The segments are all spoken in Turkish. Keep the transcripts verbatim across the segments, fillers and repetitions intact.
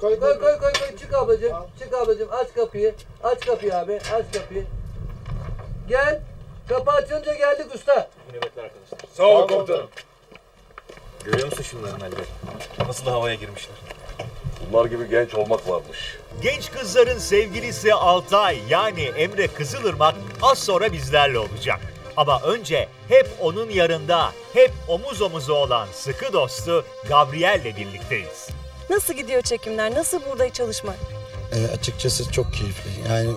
Koy koy koy koy koy çık ablacığım. Al. Çık ablacığım aç kapıyı. Aç kapıyı abi. Aç kapıyı. Gel. Kapı açınca geldik usta. Nöbetler arkadaşlar. Sağ ol komutanım. Görüyor musun şunları Melih Bey? Nasıl da havaya girmişler. Bunlar gibi genç olmak varmış. Genç kızların sevgilisi Altay yani Emre Kızılırmak az sonra bizlerle olacak. Ama önce hep onun yanında, hep omuz omuza olan sıkı dostu Gabriel'le birlikteyiz. Nasıl gidiyor çekimler? Nasıl burada çalışmak? E, açıkçası çok keyifli. Yani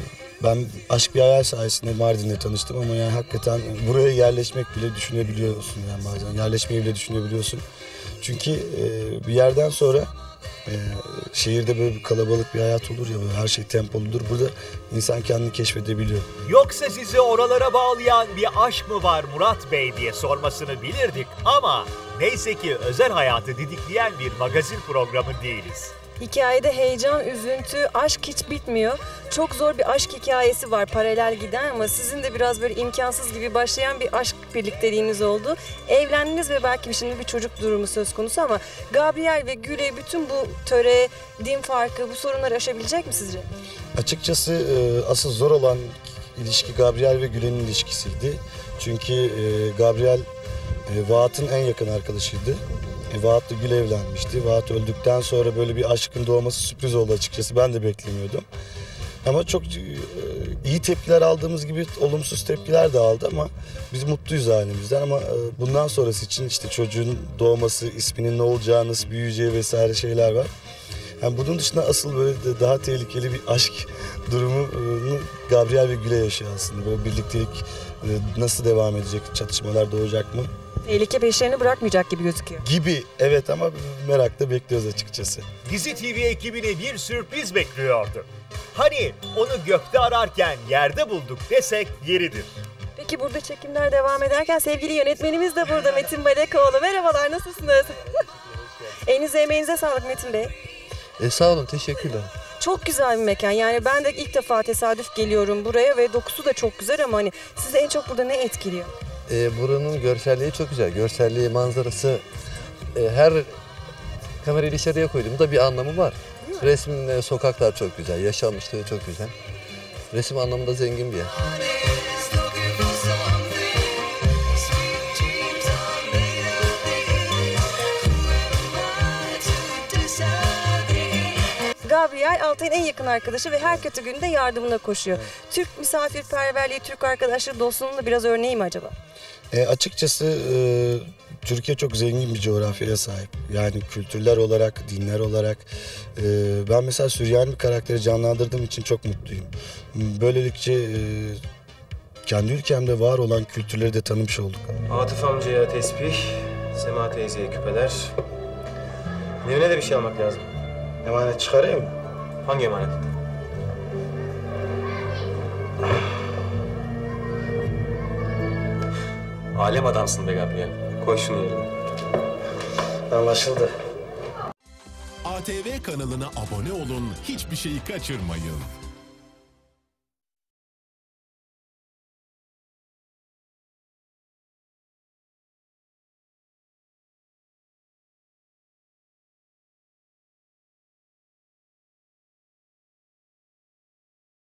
ben Aşk Bir Hayal sayesinde Mardin'de tanıştım ama yani hakikaten buraya yerleşmek bile düşünebiliyorsun yani bazen. Yerleşmeyi bile düşünebiliyorsun. Çünkü e, bir yerden sonra e, şehirde böyle bir kalabalık bir hayat olur ya, böyle her şey tempoludur. Burada insan kendini keşfedebiliyor. Yoksa sizi oralara bağlayan bir aşk mı var Murat Bey diye sormasını bilirdik ama neyse ki özel hayatı didikleyen bir magazin programı değiliz. Hikayede heyecan, üzüntü, aşk hiç bitmiyor. Çok zor bir aşk hikayesi var, paralel giden ama sizin de biraz böyle imkansız gibi başlayan bir aşk birlikteliğiniz oldu. Evlendiniz ve belki şimdi bir çocuk durumu söz konusu ama Gabriel ve Gülay bütün bu töre, din farkı, bu sorunları aşabilecek mi sizce? Açıkçası e, asıl zor olan ilişki Gabriel ve Gülen'in ilişkisiydi. Çünkü e, Gabriel e, Vaat'ın en yakın arkadaşıydı. E, Vaat'la Gül evlenmişti. Vaat öldükten sonra böyle bir aşkın doğması sürpriz oldu açıkçası. Ben de beklemiyordum. Ama çok e, iyi tepkiler aldığımız gibi olumsuz tepkiler de aldı ama biz mutluyuz halimizden. Ama e, bundan sonrası için işte çocuğun doğması, isminin ne olacağı, nasıl büyüyeceği vesaire şeyler var. Yani bunun dışında asıl böyle de daha tehlikeli bir aşk durumunu Gabriel ve Gülay yaşıyor aslında. Böyle birliktelik e, nasıl devam edecek, çatışmalar doğacak mı? Tehlike peşlerini bırakmayacak gibi gözüküyor. Gibi, evet ama merakla bekliyoruz açıkçası. Dizi T V ekibini bir sürpriz bekliyordu. Hani onu gökte ararken yerde bulduk desek yeridir. Peki burada çekimler devam ederken sevgili yönetmenimiz de burada Metin Balekoğlu. Merhabalar, nasılsınız? Elinize emeğinize sağlık Metin Bey. E, sağ olun, teşekkürler. Çok güzel bir mekan. Yani ben de ilk defa tesadüf geliyorum buraya ve dokusu da çok güzel ama hani sizi en çok burada ne etkiliyor? E, buranın görselliği çok güzel. Görselliği, manzarası e, her kamerayı dışarıya koyduğumda bir anlamı var. Resmin, sokaklar çok güzel, yaşanmışlığı çok güzel. Resim anlamında zengin bir yer. Gabriel Altay'ın en yakın arkadaşı ve her kötü günde yardımına koşuyor. Evet. Türk misafirperverliği, Türk arkadaşlığı dostluğunun da biraz örneği mi acaba? E, açıkçası e, Türkiye çok zengin bir coğrafyaya sahip. Yani kültürler olarak, dinler olarak. E, ben mesela Süryani bir karakteri canlandırdığım için çok mutluyum. Böylelikle e, kendi ülkemde var olan kültürleri de tanımış olduk. Atıf amcaya tesbih, Sema teyzeye küpeler. Nevine de bir şey almak lazım. Emanet çıkarayım mı? Hangi emanet? Alem adamsın be Gabriel. Koy şunu yerine. Anlaşıldı. A T V kanalına abone olun, hiçbir şeyi kaçırmayın.